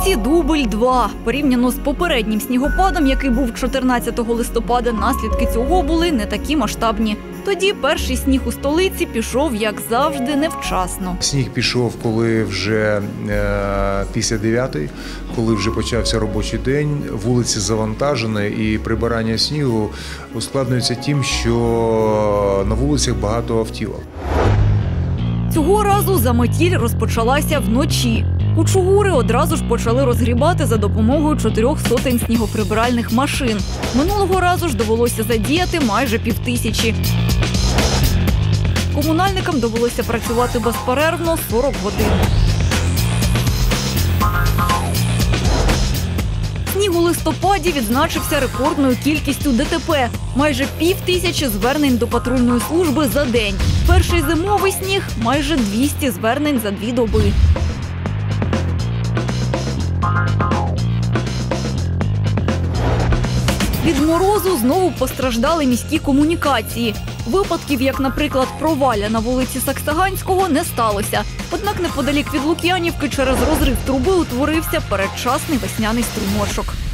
столиці дубль 2. Порівняно з попереднім снігопадом, який був 14 листопада, наслідки цього були не такі масштабні. Тоді перший сніг у столиці пішов, як завжди, невчасно. Сніг пішов, коли вже після 9-ї, коли вже почався робочий день, вулиці завантажені і прибирання снігу ускладнюється тим, що на вулицях багато автівок. Цього разу заметіль розпочалася вночі. Кучугури одразу ж почали розгрібати за допомогою 400 снігоприбиральних машин. Минулого разу ж довелося задіяти майже 5000. Комунальникам довелося працювати безперервно 40 годин. Сніг у листопаді відзначився рекордною кількістю ДТП – майже 5000 звернень до патрульної служби за день. Перший зимовий сніг – майже 200 звернень за 2 доби. Від морозу знову постраждали міські комунікації. Випадків, як, наприклад, провалля на вулиці Саксаганського, не сталося. Однак неподалік від Лук'янівки через розрив труби утворився передчасний весняний струмочок.